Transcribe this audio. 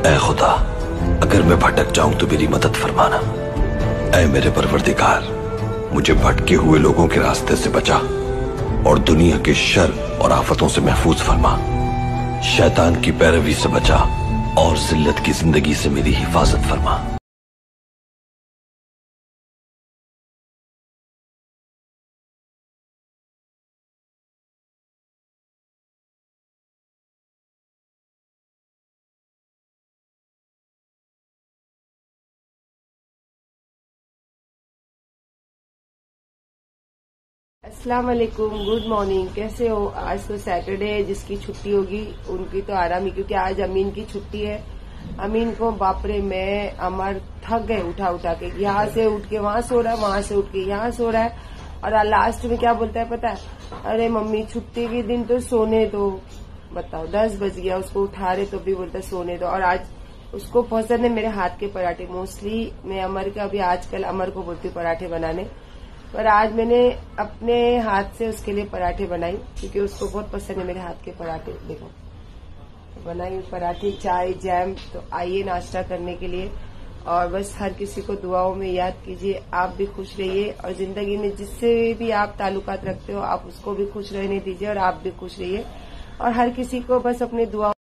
ऐ खुदा, अगर मैं भटक जाऊं तो मेरी मदद फरमाना। ऐ मेरे परवरदिगार, मुझे भटके हुए लोगों के रास्ते से बचा और दुनिया के शर और आफतों से महफूज फरमा। शैतान की पैरवी से बचा और जिल्लत की जिंदगी से मेरी हिफाजत फरमा। अस्सलाम वालेकुम, गुड मॉर्निंग। कैसे हो? आज तो सैटरडे है, जिसकी छुट्टी होगी उनकी तो आराम ही, क्योंकि आज अमीन की छुट्टी है। अमीन को बाप रे, मैं अमर थक गए उठा उठा के। यहाँ से उठ के वहां सो रहा है, वहां से उठ के यहाँ सो रहा है, और लास्ट में क्या बोलता है पता है? अरे मम्मी, छुट्टी के दिन तो सोने दो। बताओ, 10 बज गया, उसको उठा रहे तो भी बोलता सोने दो। और आज उसको पसंद है मेरे हाथ के पराठे। मोस्टली मैं अमर का भी आजकल अमर को बोलती हूँ पराठे बनाने, पर आज मैंने अपने हाथ से उसके लिए पराठे बनाई, क्योंकि उसको बहुत पसंद है मेरे हाथ के पराठे। देखो, बनाई पराठे, चाय, जैम। तो आइए नाश्ता करने के लिए। और बस हर किसी को दुआओं में याद कीजिए। आप भी खुश रहिए, और जिंदगी में जिससे भी आप ताल्लुकात रखते हो, आप उसको भी खुश रहने दीजिए, और आप भी खुश रहिए। और हर किसी को बस अपने दुआ